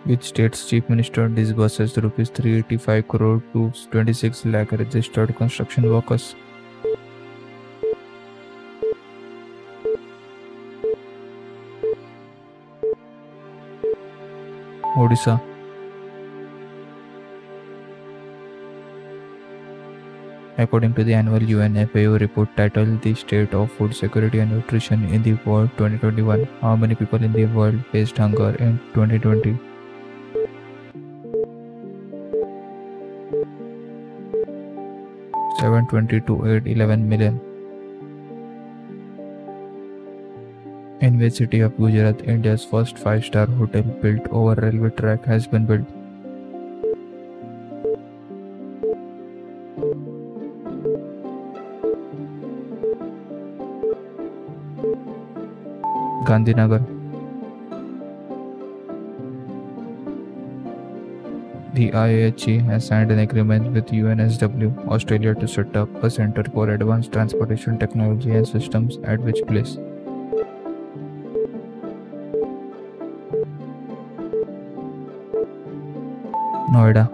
Which state's chief minister disburses rupees 385 crore to 26 lakh registered construction workers? Odisha. According to the annual UN FAO report titled The State of Food Security and Nutrition in the World 2021, how many people in the world faced hunger in 2020? $720 to $811 million. In which city of Gujarat, India's first 5-star hotel built over railway track has been built? Gandhinagar. The IAHE has signed an agreement with UNSW Australia to set up a Centre for Advanced Transportation Technology and Systems at which place? Noida.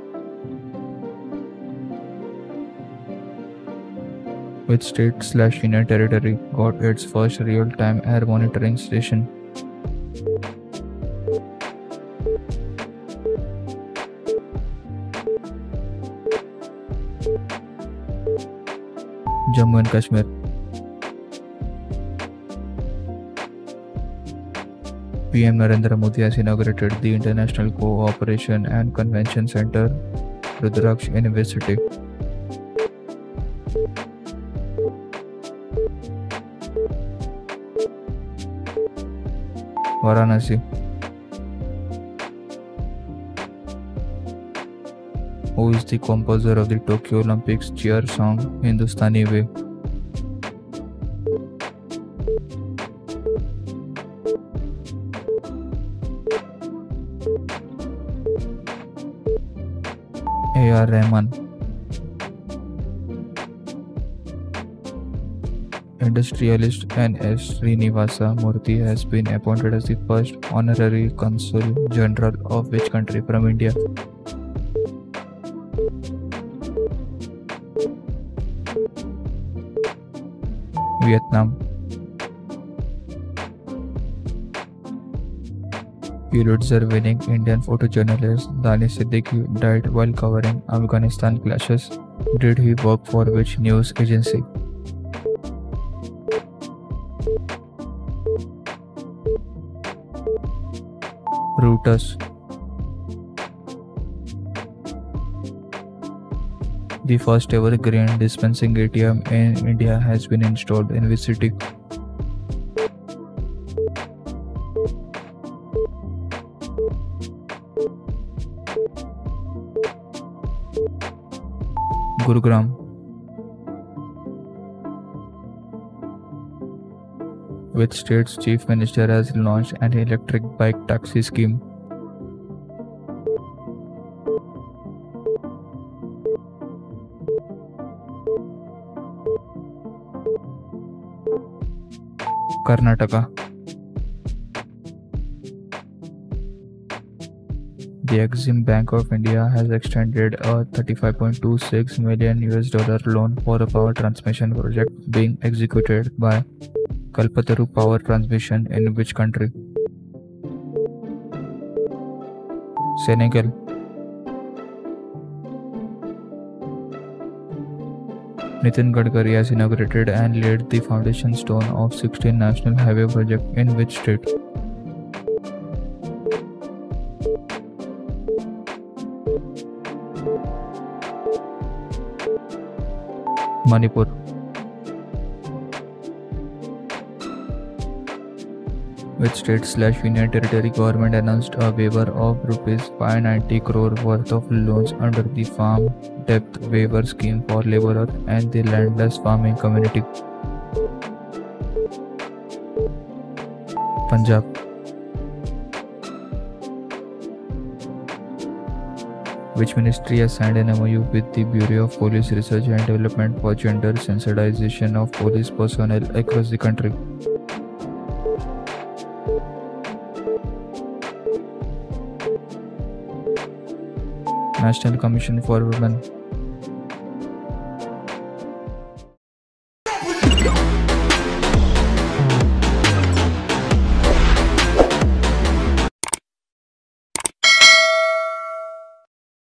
Which state/union territory got its first real-time air monitoring station? Jammu and Kashmir. PM Narendra Modi has inaugurated the International Cooperation and Convention Center, Rudraksh University. Varanasi. Who is the composer of the Tokyo Olympics cheer song Hindustani Way? A.R. Rahman. Industrialist N.S. Srinivasa Murthy has been appointed as the first Honorary Consul General of which country from India? Vietnam. Pulitzer-winning Indian photojournalist Danish Siddiqui died while covering Afghanistan clashes. Did he work for which news agency? Reuters. The first ever grain dispensing ATM in India has been installed in which city? Gurugram. Which state's chief minister has launched an electric bike taxi scheme? Karnataka. The Exim Bank of India has extended a $35.26 million loan for a power transmission project being executed by Kalpataru Power Transmission in which country? Senegal. Nitin Gadkari has inaugurated and laid the foundation stone of 16 national highway project in which state? Manipur. Which state/union territory government announced a waiver of rupees 590 crore worth of loans under the Farm Depth Waiver Scheme for labourers and the landless farming community? Punjab. Which ministry has signed an MoU with the Bureau of Police Research and Development for gender sensitization of police personnel across the country? National Commission for Women